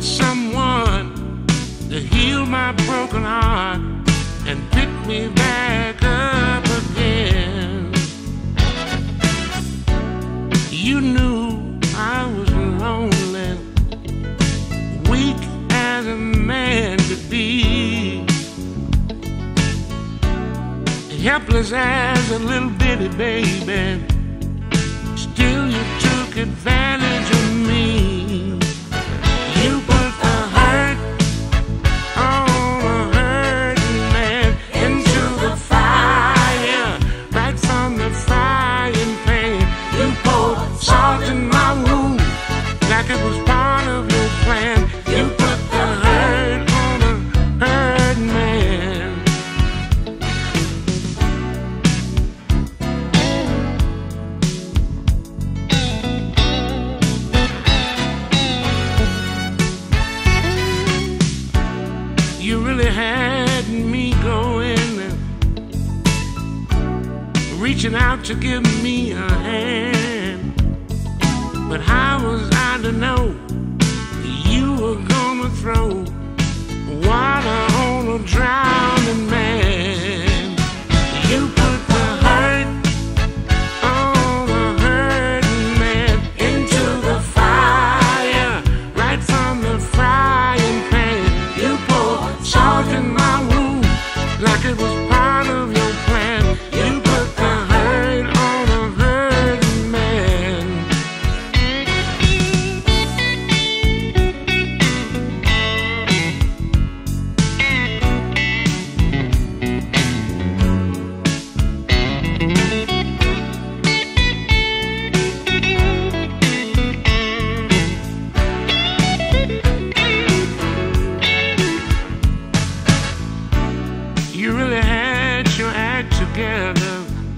someone to heal my broken heart and pick me back up again. You knew I was lonely, weak as a man could be, helpless as a little bitty baby. Still you took advantage of me. You put the hurt on a hurting man into the fire, right from the frying pan. You poured salt in my wound like it was part of your plan. You put the hurt on a hurting man. You really had me going, reaching out to give me a hand. But how was I to know you were gonna throw water on a drowning man? You put the hurt on a hurting man into the fire, right from the frying pan. You poured salt in my wound like it was part of your plan. You put the hurt on a hurting man. You really had your act together,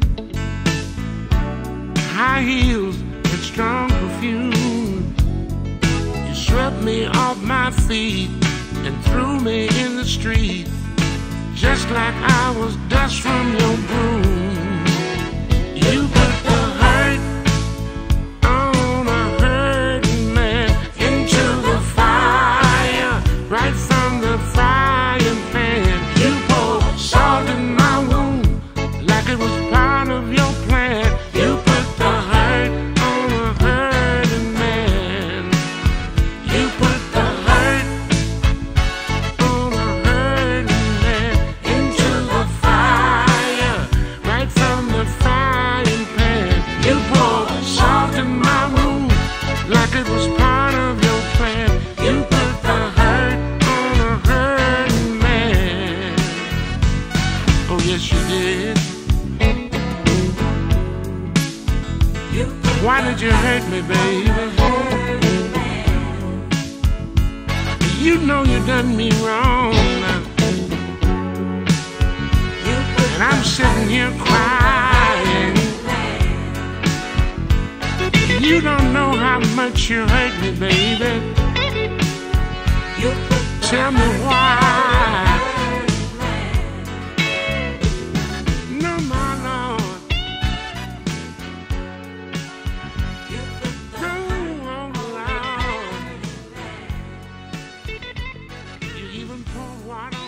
high heels and strong perfume. You swept me off my feet and threw me in the street, just like I was dust from your broom. You put the hurt on a hurting man into the fire, right from the frying pan. You poured salt in my wound like it was part of your plan. You put the hurt on a hurting man. You put the hurt on a hurting man into the fire, right from the frying pan. You poured salt in my wound like it was part of your plan. You put the hurt on a hurting man. Oh yes you did. Why did you hurt me, baby? You know you done me wrong, and I'm sitting here crying. You don't know how much you hurt me, baby. Tell me why. No, my Lord. No, oh, Lord. You even poured water